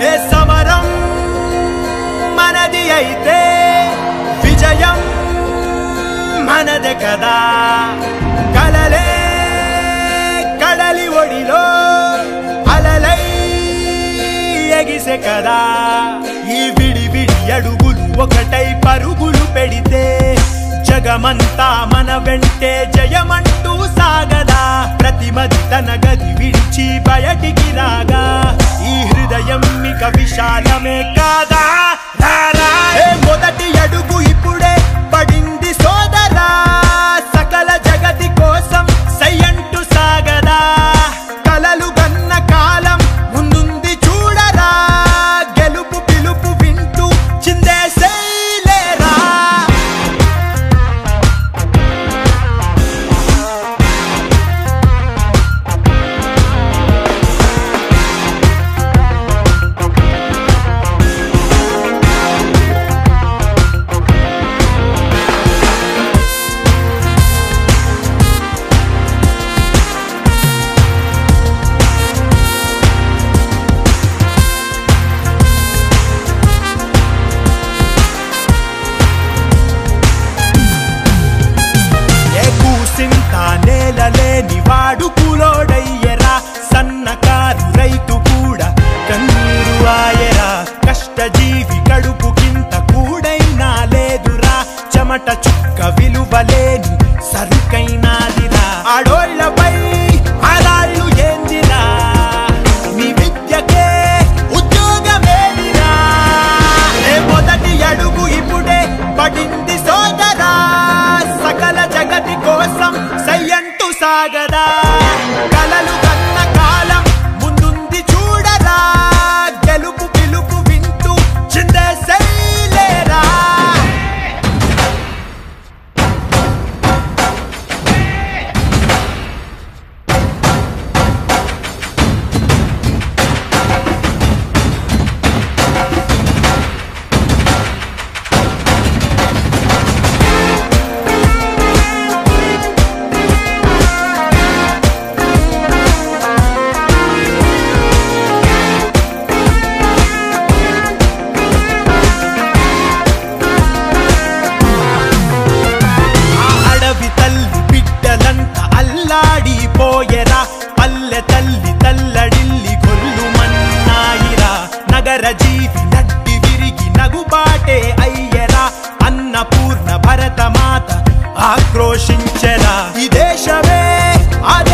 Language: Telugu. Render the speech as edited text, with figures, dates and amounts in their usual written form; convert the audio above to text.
ఏ సమరం మనది అయితే విజయం మనదే కదా కలలే కడలి ఒడిలో అలలై ఎగిసే కదా ఈ విడి విడి అడుగులు ఒకటై పరుగులు పెడితే జగమంతా మన వెంటే జయమంటూ సాగదా ప్రతిమది తన గది విడిచి బయటికి రాగా ఈ హృదయం మిక విశాలమే కాదా మొదటి అడుగు ఇప్పుడే పడింది సోదరా సకల జగతి కోసం సయ్యంటూ సాగదా కలలు గన్న కాలం ముందుంది చూడరా గెలుపు పిలుపు వింటూ చిందేసేలేరా నేలలేని వాడు కూలోడయ్యరా సన్నకారు రైతు కూడా కన్నీరు ఆయరా కష్టజీవి కడుపు కింత కూడైనా లేదురా చెమట చుక్క విలువలేని సరుకైనాదిరా ఆడోళ్లపై ఆరాళ్ళు ఏందిరా నీ విద్యకే ఉద్యోగమేదిరా మొదటి అడుగు ఇప్పుడే పడింది సోదరా సకల జగతి కోసం సయ్యంటూ సాగదా కలలు కన్న కాలం ముందుంది చూడరా గెలుపు పిలుపు వింటూ చిందేసేలేరా పోయరా పల్లె తల్లి తల్లడిల్లి గొల్లు మన్నాయిరా నగర జీవి నడ్డి విరిగి నగుబాటే అయ్యరా అన్నపూర్ణ భరత మాత ఆక్రోశించరా ఈ దేశమే